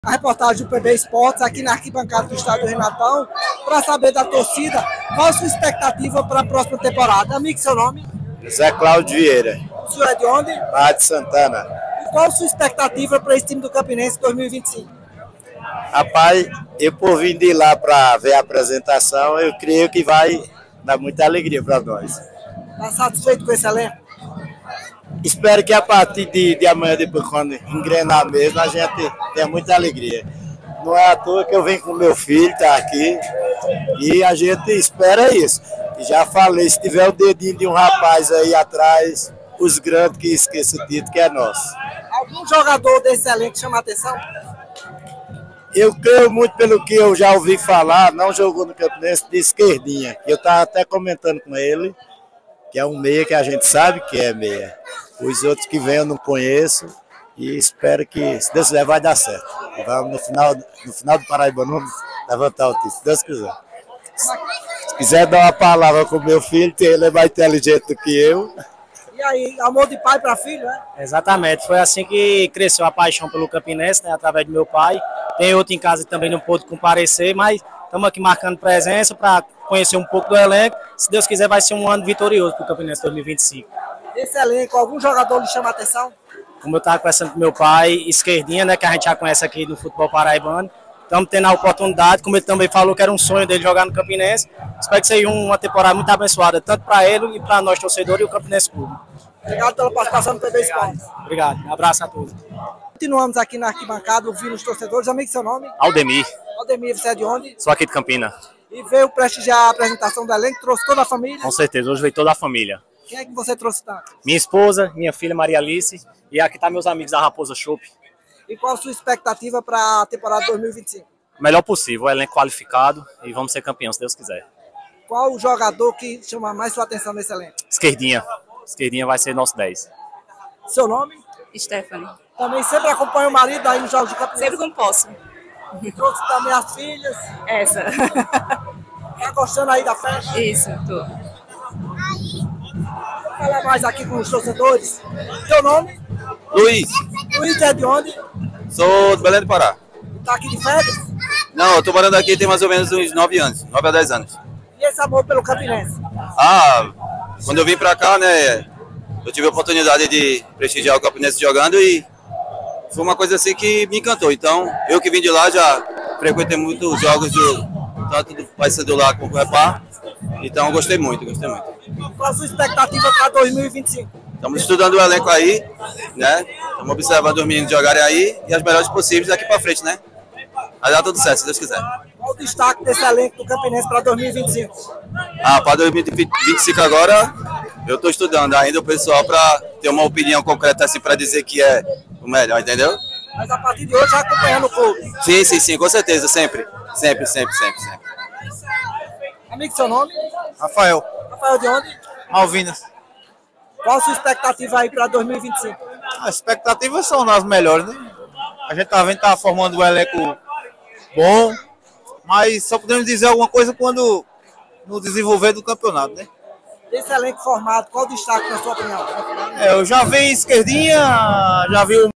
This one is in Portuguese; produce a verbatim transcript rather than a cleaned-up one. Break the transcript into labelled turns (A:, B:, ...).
A: A reportagem do P B Esportes aqui na arquibancada do estádio Renatão para saber da torcida qual a sua expectativa para a próxima temporada. Amigo, seu nome?
B: Zé Cláudio Vieira.
A: O senhor é de onde?
B: Barra de Santana.
A: E qual a sua expectativa para esse time do Campinense dois mil e vinte e cinco?
B: Rapaz, eu por vir de lá para ver a apresentação, eu creio que vai dar muita alegria para nós.
A: Está satisfeito com esse elenco?
B: Espero que a partir de, de amanhã, depois quando engrenar mesmo, a gente tenha muita alegria. Não é à toa que eu venho com meu filho, tá aqui, e a gente espera isso. E já falei, se tiver o dedinho de um rapaz aí atrás, os grandes que esqueçam o título que é nosso.
A: Algum jogador desse elenco chama a atenção?
B: Eu creio muito pelo que eu já ouvi falar, não jogou no Campinense, de esquerdinha. Eu estava até comentando com ele, que é um meia que a gente sabe que é meia. Os outros que vêm eu não conheço e espero que, se Deus quiser, vai dar certo. Vamos no final, no final do Paraibano levantar o título, se Deus quiser. Se quiser dar uma palavra com o meu filho, ele é mais inteligente do que eu.
A: E aí, amor de pai para filho, né?
C: Exatamente, foi assim que cresceu a paixão pelo Campinense, né, através do meu pai. Tem outro em casa que também não pôde comparecer, mas estamos aqui marcando presença para conhecer um pouco do elenco. Se Deus quiser, vai ser um ano vitorioso para o Campinense dois mil e vinte e cinco.
A: Esse elenco, algum jogador lhe chama a atenção?
C: Como eu estava conversando com meu pai, esquerdinha, né, que a gente já conhece aqui no futebol paraibano. Estamos tendo a oportunidade, como ele também falou que era um sonho dele jogar no Campinense. Espero que seja uma temporada muito abençoada, tanto para ele e para nós torcedores e o Campinense Clube.
A: Obrigado pela participação no P B Esportes.
C: Obrigado, um abraço a todos.
A: Continuamos aqui na arquibancada, ouvindo os torcedores. Amigo, seu nome?
D: Aldemir.
A: Aldemir, você é de onde?
D: Sou aqui de Campina.
A: E veio prestigiar a apresentação do elenco, trouxe toda a família?
D: Com certeza, hoje veio toda a família.
A: Quem é que você trouxe, tá?
D: Minha esposa, minha filha Maria Alice e aqui tá meus amigos da Raposa Chopp.
A: E qual a sua expectativa para a temporada dois mil e vinte e cinco?
D: O melhor possível, o elenco qualificado e vamos ser campeões, se Deus quiser.
A: Qual o jogador que chama mais sua atenção nesse elenco?
D: Esquerdinha. Esquerdinha vai ser nosso dez.
A: Seu nome?
E: Stephanie.
A: Também sempre acompanha o marido aí nos jogos de campeonato?
E: Sempre quando posso.
A: Trouxe também as filhas?
E: Essa.
A: Tá gostando aí da festa?
E: Isso, tô.
A: Vou falar mais aqui com os torcedores. Seu nome?
F: Luiz.
A: Luiz é de onde?
F: Sou do Belém do Pará.
A: Tá aqui de férias?
F: Não, eu tô morando aqui tem mais ou menos uns nove anos, nove a dez anos.
A: E esse amor pelo Campinense?
F: Ah, quando eu vim pra cá, né, eu tive a oportunidade de prestigiar o Campinense jogando e foi uma coisa assim que me encantou. Então, eu que vim de lá já frequentei muito os jogos do, tanto do Paysandu lá como do Repar. Então, eu gostei muito, gostei muito.
A: Qual a sua expectativa para dois mil e vinte e cinco?
F: Estamos estudando o elenco aí, né? Estamos observando os meninos jogarem aí e as melhores possíveis daqui pra frente, né? Vai dar tudo certo, se Deus quiser.
A: Qual o destaque desse elenco do Campinense para dois mil e vinte e cinco?
F: Ah, para dois mil e vinte e cinco agora, eu estou estudando ainda o pessoal para ter uma opinião concreta assim para dizer que é o melhor, entendeu?
A: Mas a partir de hoje já acompanhando o clube.
F: Sim, sim, sim, com certeza, sempre. Sempre, sempre, sempre, sempre.
A: Amigo, seu nome?
G: Rafael.
A: Rafael de onde?
G: Malvinas.
A: Qual a sua expectativa aí para dois mil e vinte e cinco?
G: As expectativas são as melhores, né? A gente tá vendo que tá formando um elenco bom, mas só podemos dizer alguma coisa quando no desenvolver do campeonato, né?
A: Esse elenco formado, qual o destaque na sua opinião?
G: É, eu já vi esquerdinha, já vi o